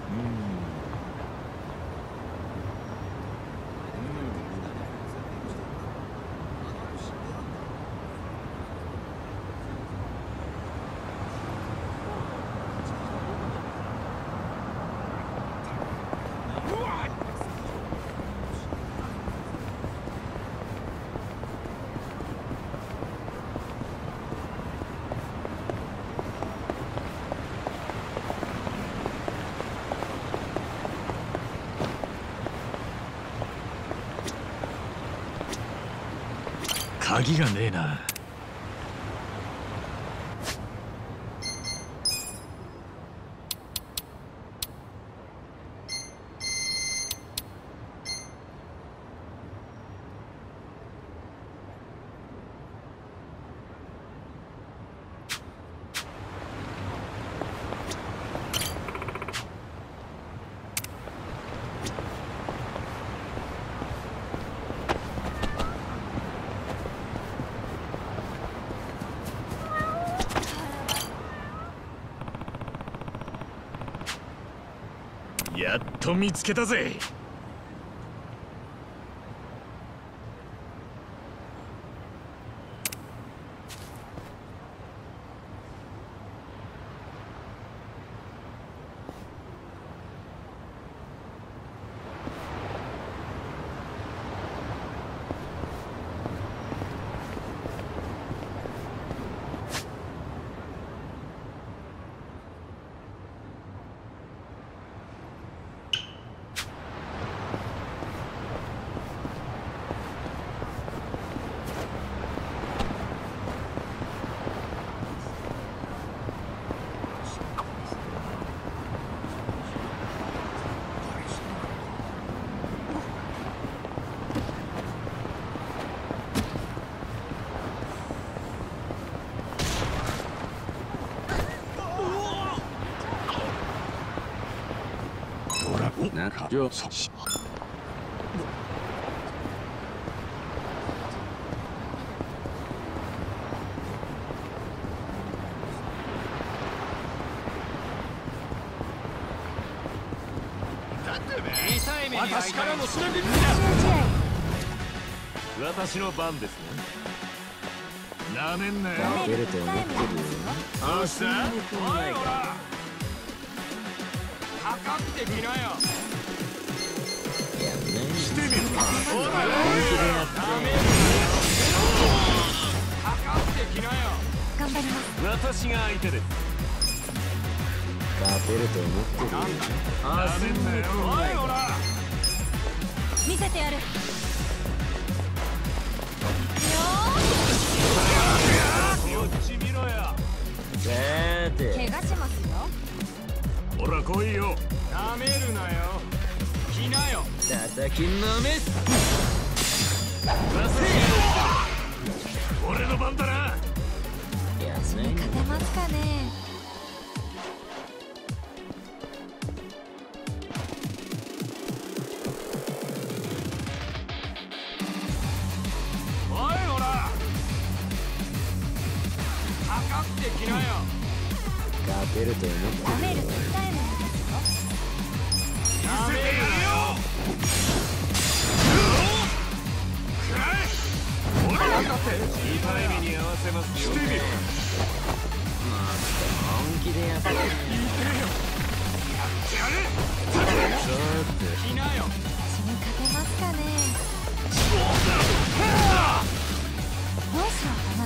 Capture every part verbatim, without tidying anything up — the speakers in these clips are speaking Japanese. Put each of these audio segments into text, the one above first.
鍵がねえな。やっと見つけたぜ。 なんかよそ私からの忍び私の番ですね。なめんなよ。 出ると思ってるよ。 どうした？おいほら。 かかってきなよ。 してみるか。ほら。 かかってきなよ。 頑張ります。 私が相手です。 勝てると思ってるよ。 なめんなよ。おいほら。 見せてやる。 こっち見ろや。 さーて怪我しますよ。 ほら来いよ。 なめるなよ。来なよ。 叩きのめす。 俺の番だな。 やめん勝てますかね。 おいほら。かかってきなよ。 勝てると思ってダメるるよ。 と痛いものですよ。 なめるなよ。 痛い目に合わせますよ。してみる。 本気でやってる。 来なよ。 私に勝てますかね。どうしようかな。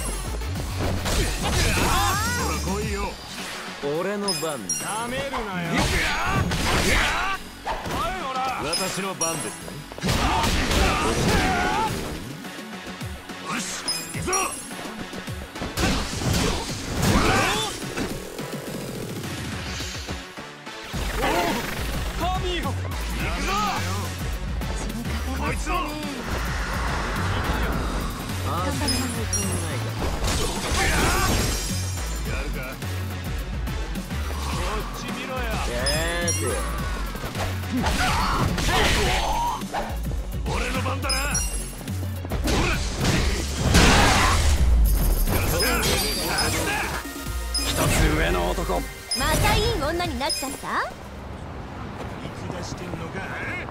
ほら来いよ。 俺の番だ。 なめるなよ。おいほら。 私の番ですね。よし行くぞ。 神よ。行くぞ。 私に勝てますかね。 あ頑張ります。 やるか。こっち見ろや。 さーて俺の番だな。 一つ上の男。 またいい女になっちゃった？ らしてんのか。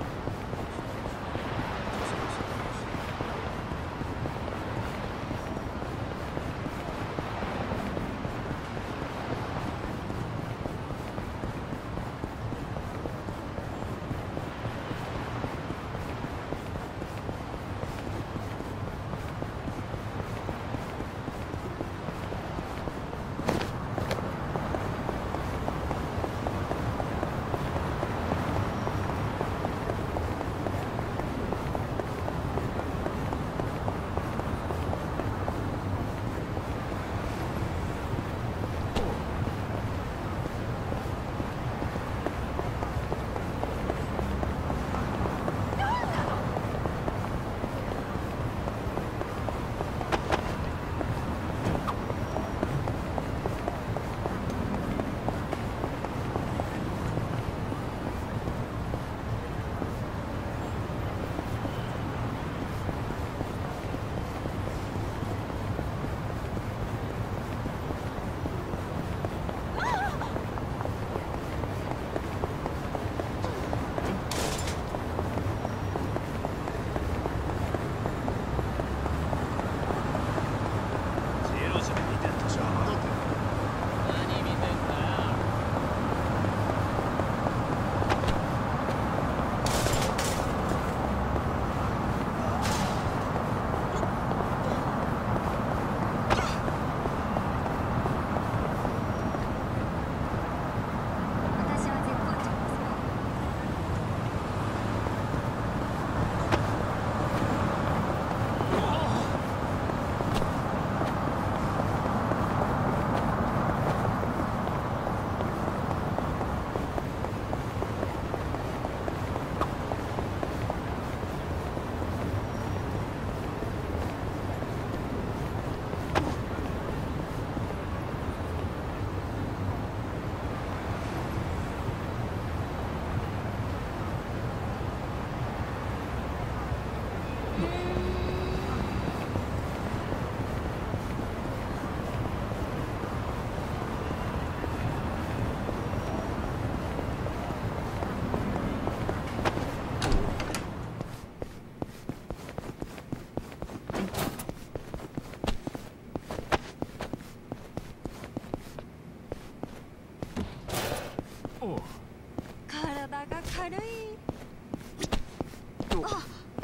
私は絶好調ですよ。体が軽い。あ、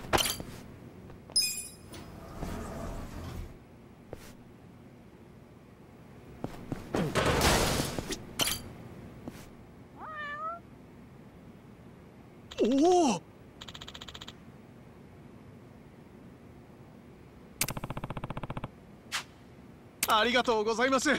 おお。ありがとうございます。 ん？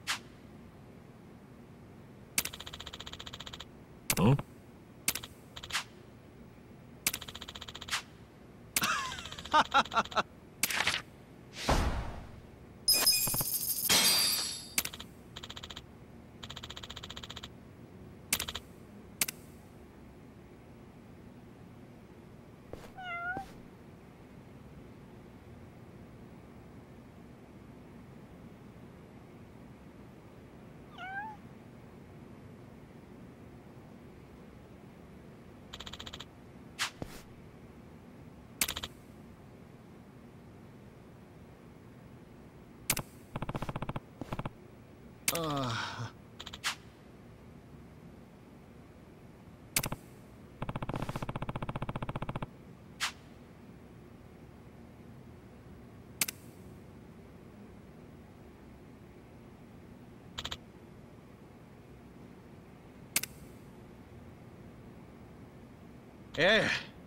ああ。ええ。